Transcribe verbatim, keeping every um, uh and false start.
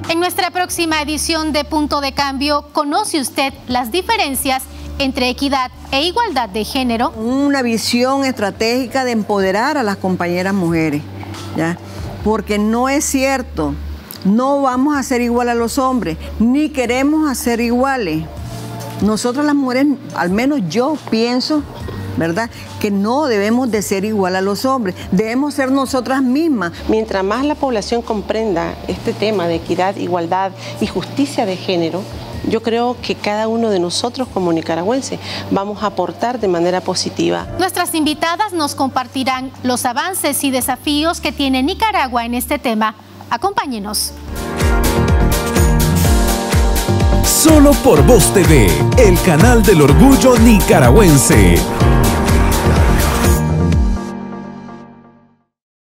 En nuestra próxima edición de Punto de Cambio, ¿conoce usted las diferencias entre equidad e igualdad de género? Una visión estratégica de empoderar a las compañeras mujeres, ¿ya? Porque no es cierto, no vamos a ser igual a los hombres, ni queremos hacer iguales. Nosotros las mujeres, al menos yo pienso, ¿verdad?, que no debemos de ser igual a los hombres, debemos ser nosotras mismas. Mientras más la población comprenda este tema de equidad, igualdad y justicia de género, yo creo que cada uno de nosotros como nicaragüenses vamos a aportar de manera positiva. Nuestras invitadas nos compartirán los avances y desafíos que tiene Nicaragua en este tema. Acompáñenos. Solo por Voz T V, el canal del orgullo nicaragüense.